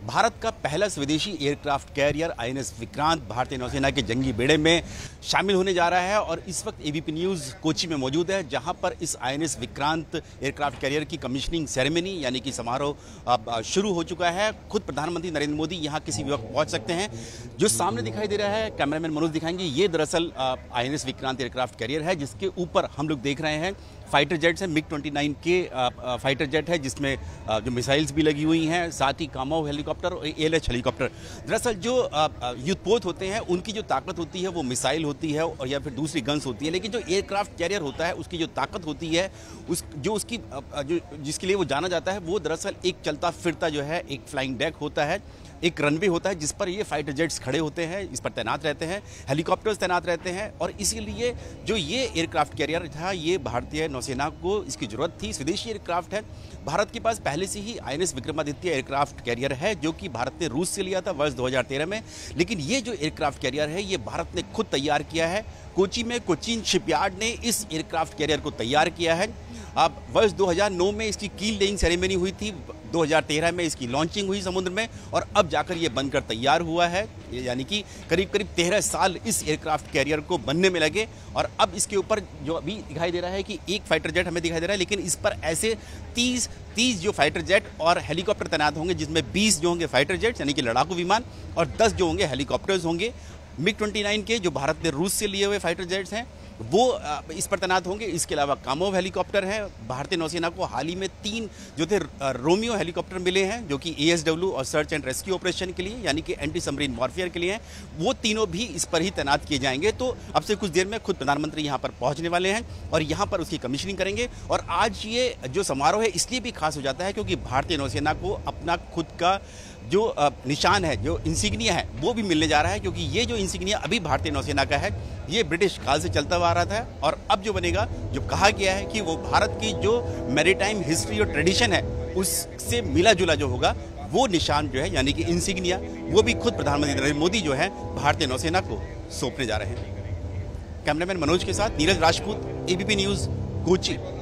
भारत का पहला स्वदेशी एयरक्राफ्ट कैरियर आईएनएस विक्रांत भारतीय नौसेना के जंगी बेड़े में शामिल होने जा रहा है। और इस वक्त एबीपी न्यूज़ कोची में मौजूद है, जहां पर इस आईएनएस विक्रांत एयरक्राफ्ट कैरियर की कमीशनिंग सेरेमनी यानी कि समारोह शुरू हो चुका है। खुद प्रधानमंत्री नरेंद्र मोदी यहां किसी भी वक्त पहुंच सकते हैं। जो सामने दिखाई दे रहा है, कैमरामैन मनोज दिखाएंगे, ये दरअसल आईएनएस विक्रांत एयरक्राफ्ट कैरियर है, जिसके ऊपर हम लोग देख रहे हैं फाइटर जेट्स हैं। MiG-29 के फाइटर जेट है, जिसमें जो मिसाइल्स भी लगी हुई हैं, साथ ही कामाओ हेलीकॉप्टर और ALH हेलीकॉप्टर। दरअसल जो युद्धपोत होते हैं, उनकी जो ताकत होती है वो मिसाइल होती है और या फिर दूसरी गन्स होती है, लेकिन जो एयरक्राफ्ट कैरियर होता है उसकी जो ताकत होती है, जिसके लिए वो जाना जाता है, वो दरअसल एक चलता फिरता जो है एक फ्लाइंग डेक होता है, एक रनवे होता है जिस पर ये फाइटर जेट्स खड़े होते हैं, इस पर तैनात रहते हैं, हेलीकॉप्टर्स तैनात रहते हैं। और इसीलिए जो ये एयरक्राफ्ट कैरियर था, ये भारतीय नौसेना को इसकी जरूरत थी। स्वदेशी एयरक्राफ्ट है। भारत के पास पहले से ही आईएनएस विक्रमादित्य एयरक्राफ्ट कैरियर है, जो कि भारत ने रूस से लिया था वर्ष 2013 में। लेकिन ये जो एयरक्राफ्ट कैरियर है, ये भारत ने खुद तैयार किया है। कोची में कोचीन शिपयार्ड ने इस एयरक्राफ्ट कैरियर को तैयार किया है। अब वर्ष 2009 में इसकी कील लेइंग सेरेमनी हुई थी, 2013 में इसकी लॉन्चिंग हुई समुद्र में, और अब जाकर ये बनकर तैयार हुआ है। यानी कि करीब 13 साल इस एयरक्राफ्ट कैरियर को बनने में लगे। और अब इसके ऊपर जो अभी दिखाई दे रहा है कि एक फाइटर जेट हमें दिखाई दे रहा है, लेकिन इस पर ऐसे 30 जो फाइटर जेट और हेलीकॉप्टर तैनात होंगे, जिसमें 20 जो होंगे फाइटर जेट यानी कि लड़ाकू विमान और 10 जो होंगे हेलीकॉप्टर्स होंगे। MiG-29 के जो भारत ने रूस से लिए हुए फाइटर जेट्स हैं, वो इस पर तैनात होंगे। इसके अलावा कामोव हेलीकॉप्टर है। भारतीय नौसेना को हाल ही में 3 जो थे रोमियो हेलीकॉप्टर मिले हैं, जो कि ASW और सर्च एंड रेस्क्यू ऑपरेशन के लिए यानी कि एंटी सबमरीन वॉरफेयर के लिए हैं। वो तीनों भी इस पर ही तैनात किए जाएंगे। तो अब से कुछ देर में खुद प्रधानमंत्री यहाँ पर पहुँचने वाले हैं और यहाँ पर उसकी कमीशनिंग करेंगे। और आज ये जो समारोह है इसलिए भी खास हो जाता है क्योंकि भारतीय नौसेना को अपना खुद का जो निशान है, जो इंसिग्निया है, वो भी मिलने जा रहा है। क्योंकि ये जो इंसिग्निया अभी भारतीय नौसेना का है, ये ब्रिटिश काल से चलता हुआ आ रहा था, और अब जो बनेगा, जो कहा गया है कि वो भारत की जो मैरीटाइम हिस्ट्री और ट्रेडिशन है उससे मिला जुला जो होगा, वो निशान जो है यानी कि इंसिग्निया, वो भी खुद प्रधानमंत्री नरेंद्र मोदी जो है भारतीय नौसेना को सौंपने जा रहे हैं। कैमरामैन मनोज के साथ नीरज राजपूत, ABP न्यूज़, कोची।